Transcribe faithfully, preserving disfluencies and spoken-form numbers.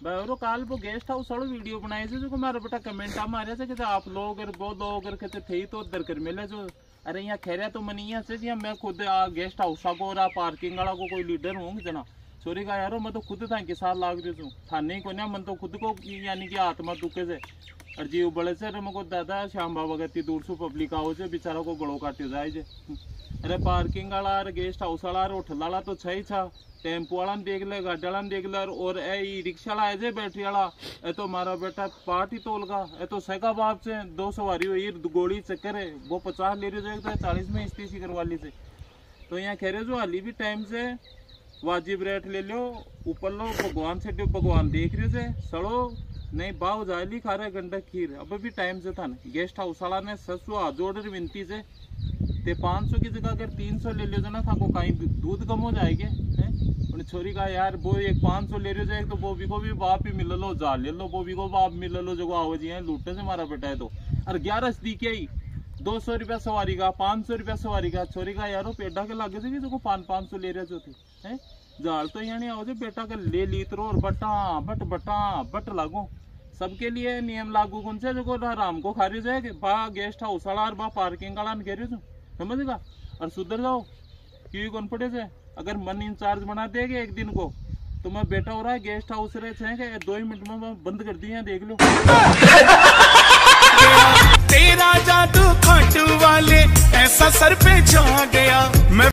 बारो काल वो गेस्ट हाउस वालों वीडियो बनाए थे जो मारा बेटा कमेंट आ मारे थे कि आप लोग अगर वो लोग अगर कहते थे तो उधर कर मिले जो अरे यहाँ खेरिया तो मनिया से जी मैं खुद आ गेस्ट हाउस को और पार्किंग वाला को कोई लीडर हूँ जना सॉरी का यारो मैं तो खुद था के साथ लाग रही हूँ थाने को ना मन तो खुद को यानी कि आत्मा दुखे से और जीव बड़े से मेरे को दादा श्याम बाबा गति दूर से पब्लिक आओ से बेचारा को गड़ो काटे जाए जे अरे पार्किंग वाला गेस्ट हाउस वाला होटल वाला तो छही छा टेम्पो वाला देख ले गाड़ी वाला देख ले और ए रिक्शा वाला है बैटरी वाला ए तो मारा बेटा पार्टी तोल का ए तो सैका बाप से दो सवारी हुई गोली चक्कर है वो पचास ले रहे हो चालीस में इस्तीसी करवाली से तो यहाँ कह रहे जो हाली भी टाइम से वाजिब रेट ले लो ऊपर लो भगवान से भगवान देख रहे से सड़ो नहीं बाव जाली खा रहे गंडक खीर अब भी टाइम से था ना गेस्ट हाउस वाला ने ससु आजोड़ विनती से ते पाँच सौ की जगह अगर तीन सौ ले लो ना था को कहीं दूध कम हो जाएंगे हैं छोरी का यार वो एक पाँच सौ ले रहे जाए तो बोबी को भी बाप ही मिल लो जा ले लो बोबी को बाप मिल लो जो आओ जी है लूटने से मारा बेटा है तो और ग्यारह दी के ही दो सौ रुपया सवारी का पाँच सौ रुपया सवारी का छोरी का यारो पेटा के लागे थे जो पाँच पाँच सौ ले रहे जो थे हैं जाल तो यहाँ नहीं आओ जो बेटा का ले ली तो और बटा बट बटा बट लागो सबके लिए नियम लागू कौन से जो राम को खा रही जाए बा गेस्ट हाउस वाला और बा पार्किंग वाला कह रही समझेगा और सुधर जाओ क्यों कौन पड़े से अगर मन इंचार्ज बना देगे एक दिन को तो मैं बेटा हो रहा है गेस्ट हाउस रहे दो ही मिनट में बंद कर दिए देख लो तेरा जादू खाटू वाले ऐसा सर पे छा गया मैं